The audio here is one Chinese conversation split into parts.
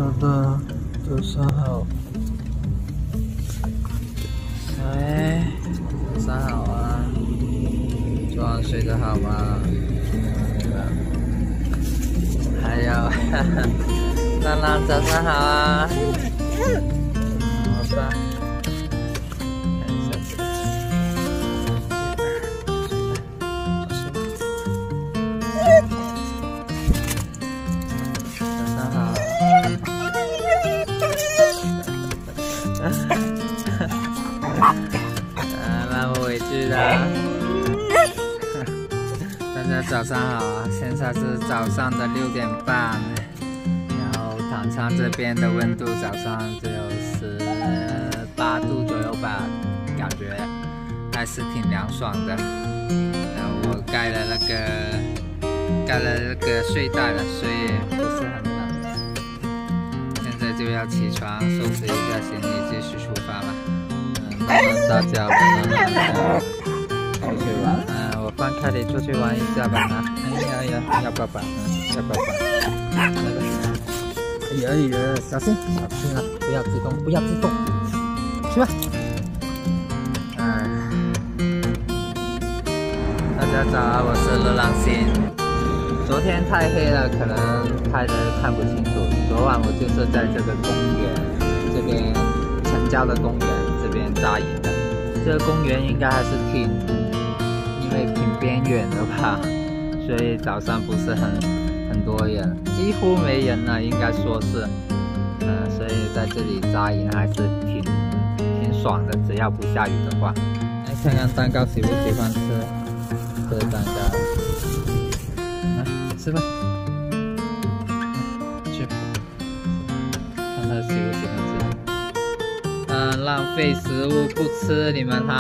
乐，早上好。喂，早上好啊！昨晚睡得好吗？还有，浪浪早上好啊！好吧。让我委屈了。大家早上好啊！现在是早上的6点半，然后糖厂这边的温度早上只有18度左右吧，感觉还是挺凉爽的。然后我盖了那个睡袋了，所以不是很冷。现在就要起床，收拾一下行李，继续出发了。大家晚上出去玩，我放开你出去玩一下吧。哎呀，要抱抱，要抱抱。哎呀，小心啊！不要激动，不要激动，去吧。大家早，我是乐浪星。昨天太黑了，可能拍的看不清楚。昨晚我就是在这个公园这边，城郊的公园这边扎营的。这个公园应该还是因为挺边缘的吧，所以早上不是很多人，几乎没人了，应该说是，所以在这里扎营还是挺爽的，只要不下雨的话。来看看蛋糕喜不喜欢吃，这蛋糕，吃吧，去，看他喜不喜欢吃。浪费食物不吃，你们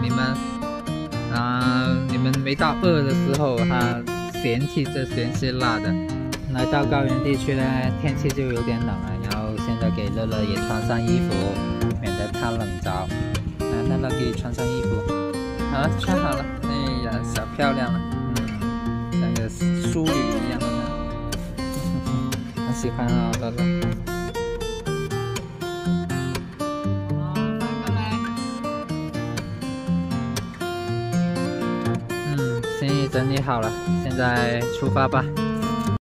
没到饿的时候嫌弃辣的。来到高原地区呢，天气就有点冷了，然后现在给乐乐也穿上衣服，免得他冷着。来，乐乐给你穿上衣服，好了，穿好了。哎呀，小漂亮了，像个淑女一样的，很喜欢啊，乐乐。行李整理好了，现在出发吧。